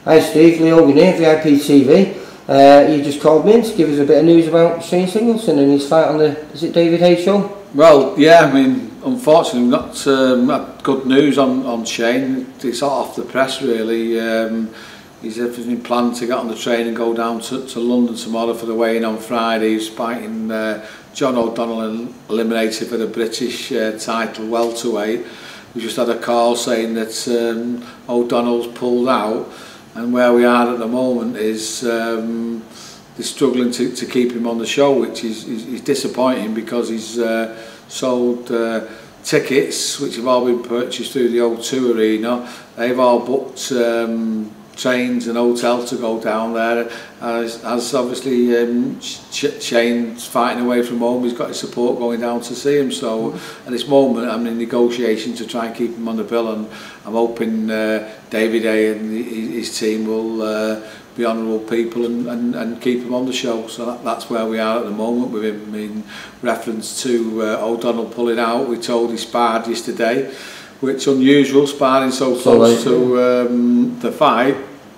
Hi Steve, Lee Hogan here, VIP TV. You just called me in to give us a bit of news about Shane Singleton and his fight on the, is it Hayemaker Show? Well, yeah, I mean, unfortunately not good news on Shane. It's off the press really. He's everything planned to get on the train and go down to London tomorrow for the weigh-in on Friday. He's fighting John O'Donnell and eliminated for the British title welterweight. We just had a call saying that O'Donnell's pulled out, and where we are at the moment is they're struggling to keep him on the show, which is disappointing because he's sold tickets which have all been purchased through the O2 Arena. They've all booked trains and hotels to go down there, as obviously Shane's fighting away from home. He's got his support going down to see him, so at this moment I'm in negotiation to try and keep him on the bill, and I'm hoping David A and his team will be honourable people and keep him on the show. So that's where we are at the moment with him. In reference to O'Donnell pulling out, we told he sparred yesterday, which unusual, sparring so close to the fight,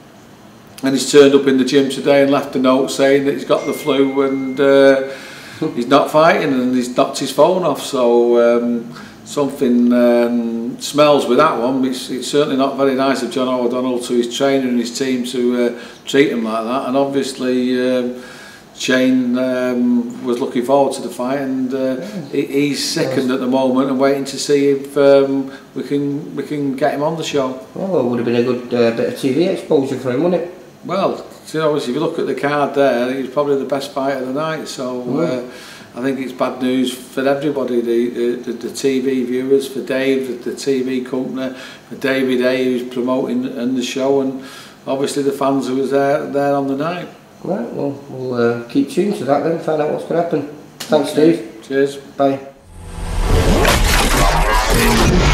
and he's turned up in the gym today and left a note saying that he's got the flu and he's not fighting, and he's knocked his phone off. So something smells with that one. It's certainly not very nice of John O'Donnell to his trainer and his team to treat him like that, and obviously Shane was looking forward to the fight, and he's sickened at the moment and waiting to see if we can get him on the show. Well, it would have been a good bit of TV exposure for him, wouldn't it? Well, you know, if you look at the card there, he's probably the best fight of the night. So I think it's bad news for everybody, the TV viewers, for Dave, the TV company, for David A, who's promoting the show, and obviously the fans who was there on the night. Right, well, we'll keep tuned to that then, find out what's going to happen. Thanks, Steve. Cheers. Bye.